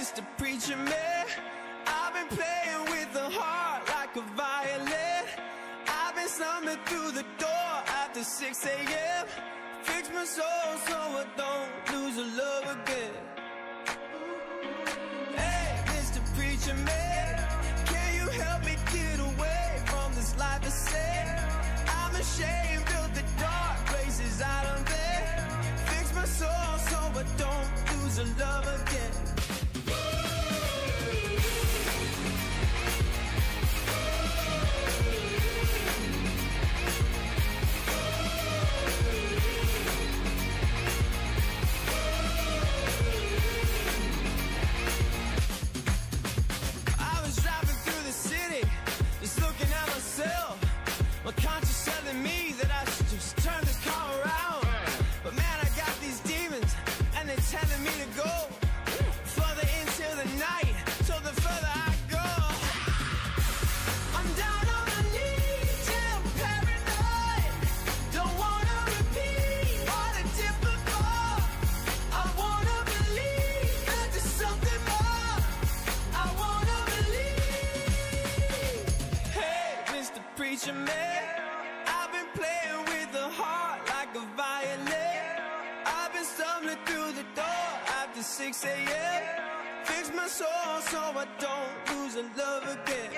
Mr. Preacher Man, I've been playing with the heart like a violin. I've been stumbling through the door after 6 a.m. Fix my soul so I don't lose a love again. Hey, Mr. Preacher Man, can you help me get away from this life of sin? I'm ashamed of the dark places I done been. Fix my soul so I don't lose a love again. My conscience telling me that I should just turn this car around. But man, I got these demons, and they're telling me to go further into the night. So the further I go, I'm down on my knees, yeah, I'm paranoid. Don't wanna repeat what I did before. I wanna believe that there's something more. I wanna believe. Hey, Mr. Preacher Man, I've been stumbling through the door after 6 a.m. Fix my soul so I don't lose a love again.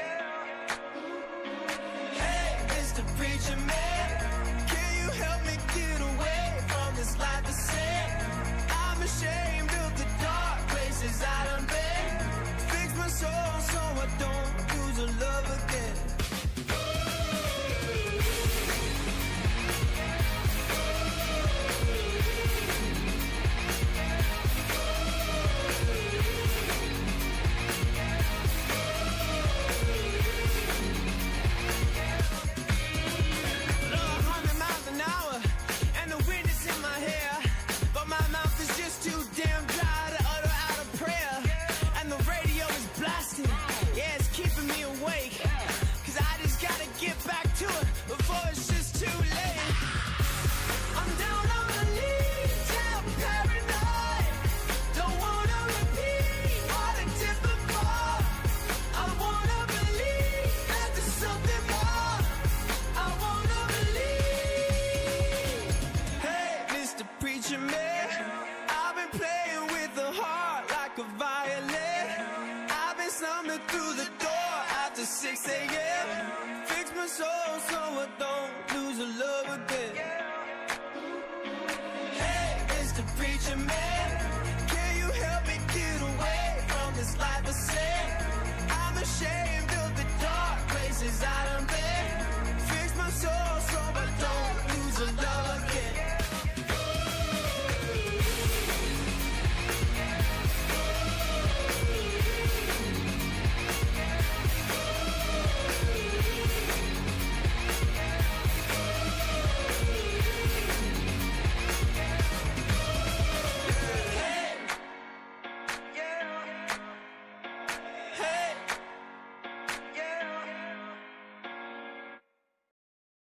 Hey, Mr. Preacher Man, can you help me get away from this life of sin? I'm ashamed of the dark places I done been. Fix my soul so I don't lose a love again. Get back to it before it's just too late. I'm down on my knees, yeah, I'm paranoid. Don't wanna repeat what I did before. I wanna believe that there's something more. I wanna believe. Hey, Mr. Preacher Man, I've been playing with the heart like a violin. I've been stumbling through the door after 6 a.m. Fix my soul so I don't lose a love.